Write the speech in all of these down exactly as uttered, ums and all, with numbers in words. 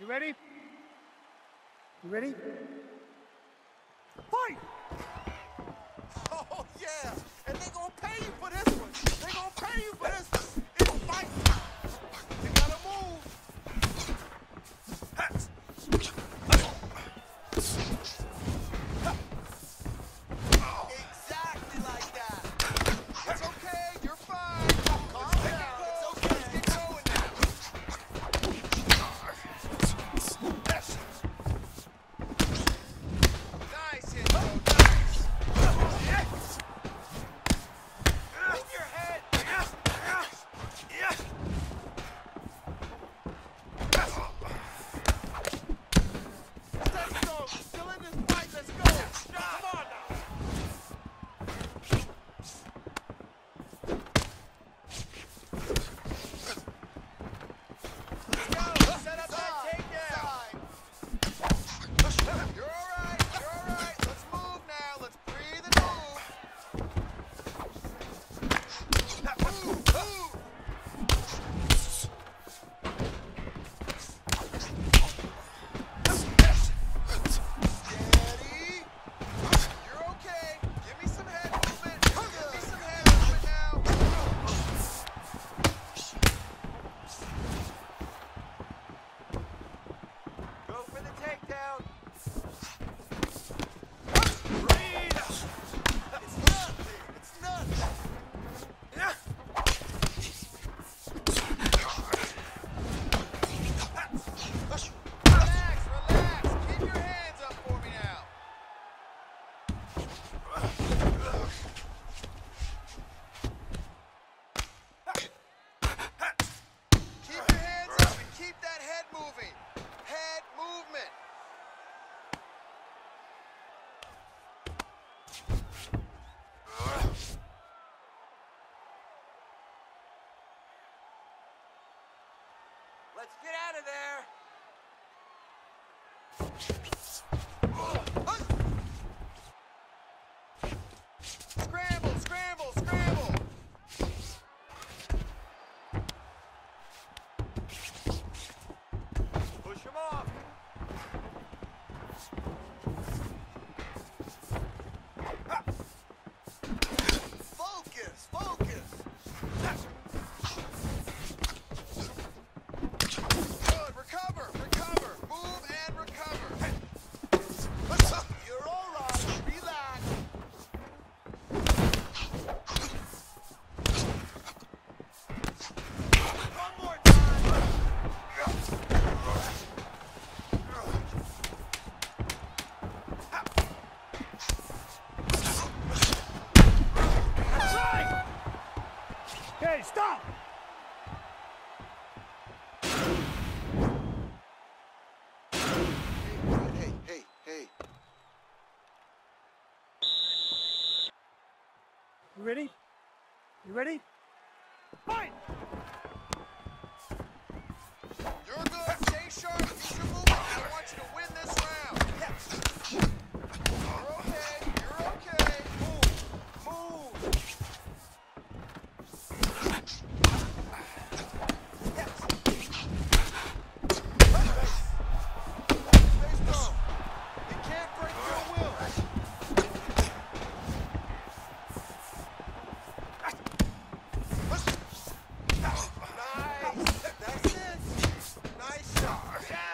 You ready? You ready? Fight! Oh, yeah! And they gonna pay you for this one! They gonna pay you for this one! It's fight time! You gotta move! Exactly like that! It's okay, you're fine! Calm down, it's okay, let's get going now! Nice hit, bro, nice! Move your head! Steady, though! Still in this fight, let's go! Come on now! Let's go! Set up that takedown! You're alright, you're alright! Let's move now! Let's breathe and move! Move, move! Steady! You're okay! Give me some head movement! Give me some head movement now! Go for the takedown! Breathe! It's nothing! It's nothing! Relax, relax! Keep your hands up for me now! Keep your hands up and keep that head moving! Head movement! Let's get out of there! Scramble, scramble, scramble! Push him off! Focus, focus! Good, recover, recover, move and recover. You're all right, relax. One more time. Right! Okay, stop! Hey, hey, hey. You ready? You ready? Fight! You're good, stay sharp, keep your movement. I want you to win this round. You're okay, you're okay. Move, move. Stay strong. You can't break your will. Nice. That's it. Nice shot. Yeah.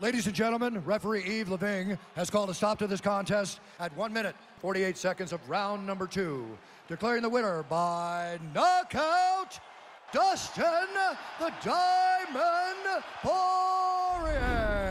Ladies and gentlemen, referee Yves Leving has called a stop to this contest at one minute, forty-eight seconds of round number two, declaring the winner by knockout, Dustin the Diamond Poirier.